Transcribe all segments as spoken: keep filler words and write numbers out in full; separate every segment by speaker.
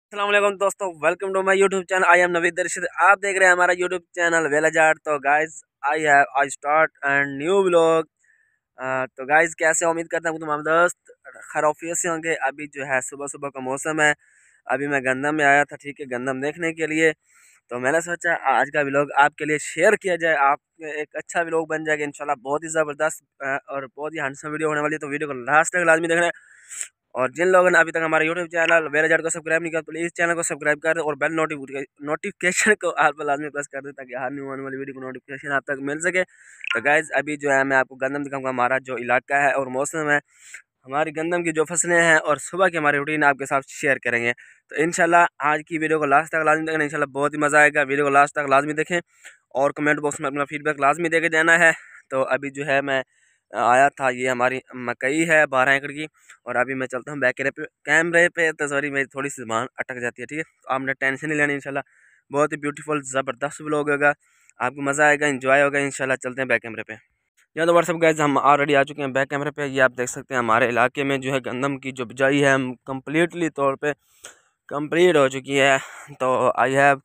Speaker 1: अस्सलाम वालेकुम दोस्तों, welcome to my YouTube channel. I am Naveed Rashid. आप देख रहे हैं हमारा यूट्यूब चैनल वेलाजाट। तो guys I have I start and new vlog. तो गाइस कैसे हो? उम्मीद करता हूँ तुम दोस्त खरौफियत से होंगे। अभी जो है सुबह सुबह का मौसम है। अभी मैं गंदम में आया था, ठीक है, गंदम देखने के लिए। तो मैंने सोचा आज का व्लॉग आपके लिए शेयर किया जाए। आप एक अच्छा व्लॉग बन जाएगा इंशाल्लाह। बहुत ही ज़बरदस्त और बहुत ही हैंडसम वीडियो होने वाली है। तो वीडियो को लास्ट तक लाजमी देखना है। और जिन लोगों ने अभी तक हमारा यूट्यूब चैनल वेलाजाट को सब्सक्राइब नहीं किया, प्लीज़ चैनल को सब्सक्राइब कर दें और बेल नोटिफिकेशन नोटिफिकेशन को आल पर लाजमी प्रेस कर दें ताकि हर न्यू आने वाली वीडियो को नोटिफिकेशन आप तक मिल सके। तो गाइज़ अभी जो है मैं आपको गंदम दिखाऊंगा, हमारा जो इलाका है और मौसम है, हमारी गंदम की जो फसलें हैं और सुबह की हमारी रूटीन आपके साथ शेयर करेंगे। तो इंशाल्लाह आज की वीडियो को लास्ट तक लाजमी देखना, इंशाल्लाह बहुत ही मज़ा आएगा। वीडियो को लास्ट तक लाजमी देखें और कमेंट बॉक्स में अपना फीडबैक लाजमी दे के जाना है। तो अभी जो है मैं आया था, ये हमारी मकई है बारह एकड़ की। और अभी मैं चलता हूँ बैक कैमरे पे कैमरे पे तो सॉरी मेरी थोड़ी सी ज़बान अटक जाती है, ठीक है। तो आपने टेंशन नहीं लेनी, इंशाल्लाह बहुत ही ब्यूटीफुल ज़बरदस्त व्लॉग होगा, आपको मज़ा आएगा, इंजॉय होगा इंशाल्लाह। चलते हैं बैक कैमरे पे। या तो व्हाट्सअप गाइस, हम ऑलरेडी आ चुके हैं बैक कैमरे पे। ये आप देख सकते हैं हमारे इलाके में जो है गंदम की जो बिजाई है हम कम्प्लीटली तौर पे कंप्लीट हो चुकी है। तो I have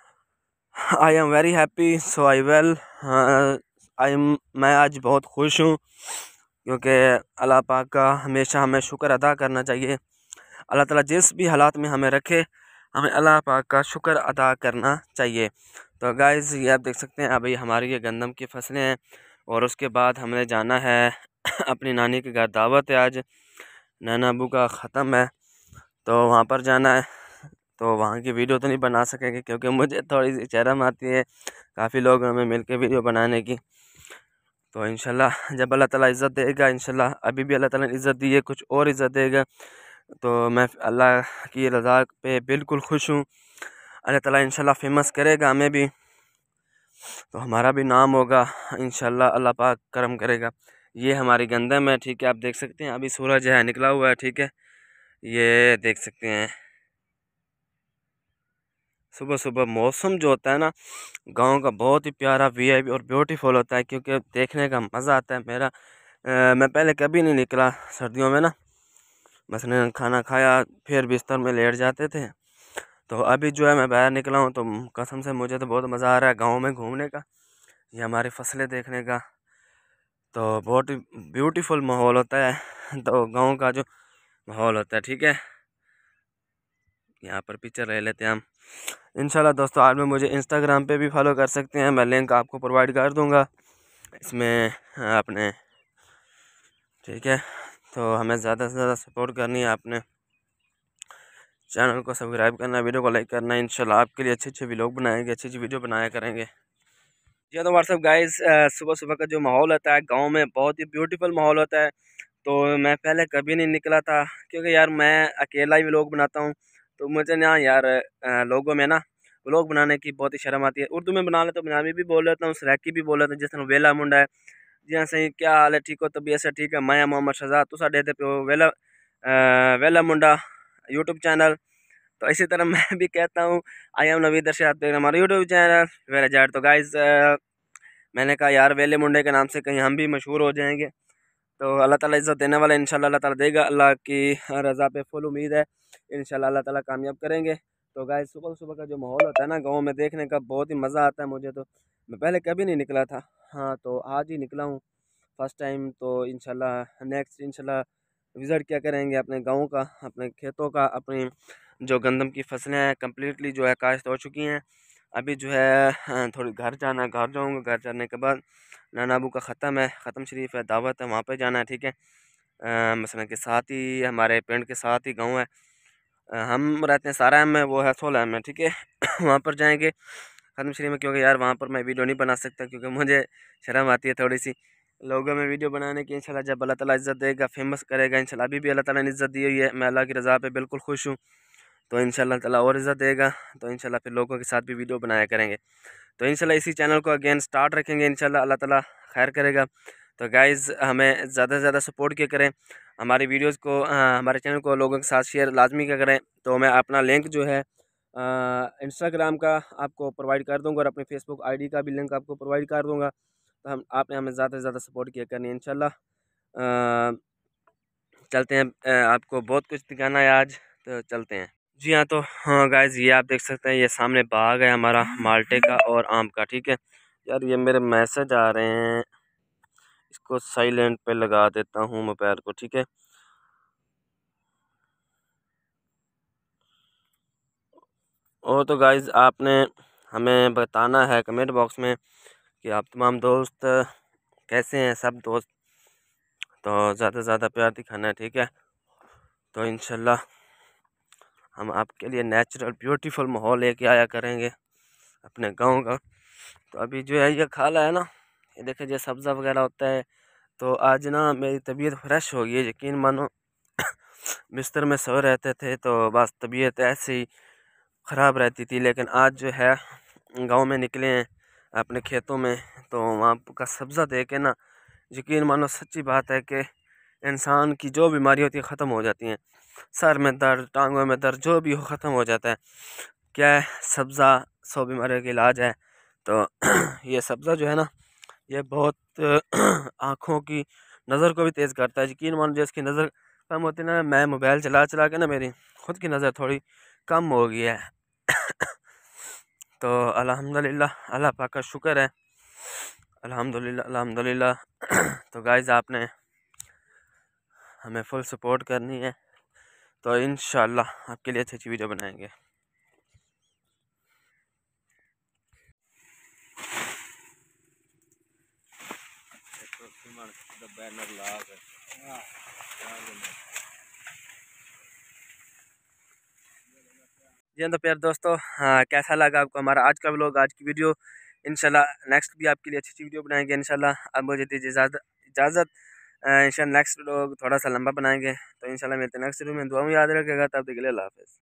Speaker 1: I am very happy, so I well I am मैं आज बहुत खुश हूँ क्योंकि अल्लाह पाक का हमेशा हमें शुक्र अदा करना चाहिए। अल्लाह ताला जिस भी हालात में हमें रखे, हमें अल्लाह पाक का शुक्र अदा करना चाहिए। तो गाइज़ ये आप देख सकते हैं अभी हमारी ये गंदम की फसलें हैं और उसके बाद हमने जाना है अपनी नानी के घर, दावत है आज, नाना अबू का ख़त्म है, तो वहाँ पर जाना है। तो वहाँ की वीडियो तो नहीं बना सकेंगे क्योंकि मुझे थोड़ी सी शर्म आती है काफ़ी लोग हमें मिल के वीडियो बनाने की। तो इंशाल्लाह जब अल्लाह ताला इज़्ज़त देगा, इंशाल्लाह अभी भी अल्लाह ताला ने इज़्ज़त दी है, कुछ और इज़्ज़त देगा। तो मैं अल्लाह की रज़ा पे बिल्कुल खुश हूँ। अल्लाह ताला इंशाल्लाह फेमस करेगा हमें भी, तो हमारा भी नाम होगा इंशाल्लाह, अल्लाह पाक करम करेगा। ये हमारी गंदम है, ठीक है, आप देख सकते हैं अभी सूरज है निकला हुआ है, ठीक है, ये देख सकते हैं। सुबह सुबह मौसम जो होता है ना गांव का बहुत ही प्यारा वीआईपी और ब्यूटीफुल होता है क्योंकि देखने का मज़ा आता है। मेरा आ, मैं पहले कभी नहीं निकला सर्दियों में ना, मसलन खाना खाया फिर बिस्तर में लेट जाते थे। तो अभी जो है मैं बाहर निकला हूँ तो कसम से मुझे तो बहुत मज़ा आ रहा है गाँव में घूमने का, ये हमारी फसलें देखने का। तो बहुत ही ब्यूटीफुल माहौल होता है तो गांव का जो माहौल होता है, ठीक है। यहाँ पर पिक्चर ले लेते हैं हम इंशाल्लाह। दोस्तों आज में मुझे इंस्टाग्राम पे भी फॉलो कर सकते हैं, मैं लिंक आपको प्रोवाइड कर दूँगा इसमें अपने, ठीक है। तो हमें ज़्यादा से ज़्यादा सपोर्ट करनी है, आपने चैनल को सब्सक्राइब करना, वीडियो को लाइक करना। इंशाल्लाह आपके लिए अच्छे अच्छे व्लॉग बनाएंगे, अच्छी अच्छी वीडियो बनाया करेंगे। जी तो व्हाट्सअप गाइस, सुबह सुबह का जो माहौल होता है गांव में बहुत ही ब्यूटीफुल माहौल होता है। तो मैं पहले कभी नहीं निकला था क्योंकि यार मैं अकेला ही व्लॉग बनाता हूँ। तो मुझे ना यार अ, लोगों में ना व्लॉग बनाने की बहुत ही शर्म आती है। उर्दू में बना लेता हूँ, पंजाबी भी बोल लेता हूँ, सराइकी भी बोल लेता हूँ, जिस तरह वेला मुंडा है। जी हाँ सही, क्या हाल है, ठीक हो? तबीयत से ठीक है? मैं मोहम्मद शहजाद तुसा देते पे हो वेला अ, वेला मुंडा यूट्यूब चैनल। तो इसी तरह मैं भी कहता हूँ आई एम नवीद रशीद, हमारा यूट्यूब चैनल वेलाजाट। तो गाइज मैंने कहा यार वेले मुंडे के नाम से कहीं हम भी मशहूर हो जाएंगे। तो अल्लाह ताला इज़्ज़त देने वाला है, इंशाल्लाह अल्लाह ताला देगा, अल्लाह की रज़ा पे फुल उम्मीद है, इंशाल्लाह अल्लाह ताला कामयाब करेंगे। तो गाइस सुबह सुबह का जो माहौल होता है ना गाँव में देखने का बहुत ही मज़ा आता है मुझे। तो मैं पहले कभी नहीं निकला था, हाँ तो आज ही निकला हूँ फर्स्ट टाइम। तो इंशाल्लाह नेक्स्ट इंशाल्लाह विज़िट क्या करेंगे अपने गाँव का, अपने खेतों का। अपनी जो गंदम की फसलें हैं कम्प्लीटली जो है काश्त हो चुकी हैं। अभी जो है हाँ, थोड़ी घर जाना है, घर जाऊँगा, घर जाने के बाद नाना अबू का ख़त्म है, ख़त्म शरीफ है, दावत है, वहाँ पे जाना है, ठीक है। अ, मसलन के साथ ही हमारे पिंड के साथ ही गांव है। अ, हम रहते हैं सारा में, वो है सोलह में, ठीक है। वहाँ पर जाएंगे ख़त्म शरीफ में क्योंकि यार वहाँ पर मैं वीडियो नहीं बना सकता क्योंकि मुझे शर्म आती है थोड़ी सी लोगों में वीडियो बनाने की। इंशाल्लाह जब अल्लाह ताला इज़्ज़त देगा, फेमस करेगा, इंशाल्लाह अभी भी अल्लाह ताला ने इज़्ज़त दी हुई है, मैं अल्लाह की रज़ा पे बिल्कुल खुश हूँ। तो इंशाल्लाह ताला और इज़्ज़त देगा, तो इंशाल्लाह फिर लोगों के साथ भी वीडियो बनाया करेंगे। तो इंशाल्लाह इसी चैनल को अगेन स्टार्ट रखेंगे, इंशाल्लाह अल्लाह ताला खैर करेगा। तो गाइज़ हमें ज़्यादा से ज़्यादा सपोर्ट किया करें, हमारी वीडियोज़ को अ, हमारे चैनल को लोगों के साथ शेयर लाजमी किया करें। तो मैं अपना लिंक जो है इंस्टाग्राम का आपको प्रोवाइड कर दूँगा और अपने फेसबुक आईडी का भी लिंक आपको प्रोवाइड कर दूँगा। तो हम आपने हमें ज़्यादा से ज़्यादा सपोर्ट किया करनी है इंशाल्लाह। अ, चलते हैं, अ, आपको बहुत कुछ दिखाना है आज, तो चलते हैं। जी हाँ, तो हाँ गाइज, ये आप देख सकते हैं, ये सामने बाग है हमारा माल्टे का और आम का। ठीक है यार, ये मेरे मैसेज आ रहे हैं, इसको साइलेंट पे लगा देता हूँ मोबाइल को। ठीक है, और तो गाइज आपने हमें बताना है कमेंट बॉक्स में कि आप तमाम दोस्त कैसे हैं, सब दोस्त। तो ज़्यादा से ज़्यादा प्यार दिखाना है। ठीक है, तो इंशाल्लाह हम आपके लिए नेचुरल ब्यूटीफुल माहौल लेके आया करेंगे अपने गांव का। तो अभी जो है ये खाला है ना, ये देखिए जो सब्ज़ा वगैरह होता है। तो आज ना मेरी तबीयत फ्रेश हो गई है, यकीन मानो। बिस्तर में सो रहते थे तो बस तबीयत ऐसे ही ख़राब रहती थी, लेकिन आज जो है गांव में निकले हैं अपने खेतों में, तो वहाँ का सब्ज़ा देख के ना यकीन मानो सच्ची बात है कि इंसान की जो बीमारी होती है ख़त्म हो जाती हैं। सर में दर्द, टांगों में दर्द, जो भी हो ख़त्म हो जाता है। क्या है, सब्ज़ा सौ बीमारियों का इलाज है। तो ये सब्ज़ा जो है ना, ये बहुत आँखों की नज़र को भी तेज़ करता है। यकीन मानो जिसकी नज़र कम होती है ना, मैं मोबाइल चला चला के ना मेरी खुद की नज़र थोड़ी कम हो गई है। तो अल्हम्दुलिल्लाह, अल्लाह पाक का शुक्र है। अल्हम्दुलिल्लाह अल्हम्दुलिल्लाह। तो गाइज़ आपने हमें फुल सपोर्ट करनी है, तो इंशाल्लाह आपके लिए अच्छी अच्छी वीडियो बनाएंगे। जी हाँ, तो प्यारे दोस्तों, हाँ, कैसा लगा आपको हमारा आज का व्लॉग, आज की वीडियो। इंशाल्लाह नेक्स्ट भी आपके लिए अच्छी अच्छी वीडियो बनाएंगे इंशाल्लाह। अब मुझे दीजिए इजाज़त इजाज़त इंशाल्लाह नेक्स्ट व्लॉग थोड़ा सा लंबा बनाएंगे। तो इंशाल्लाह मिलते हैं नेक्स्ट वीडियो में। दुआ में याद रखिएगा, तब तक के लिए अल्लाह हाफ़िज़।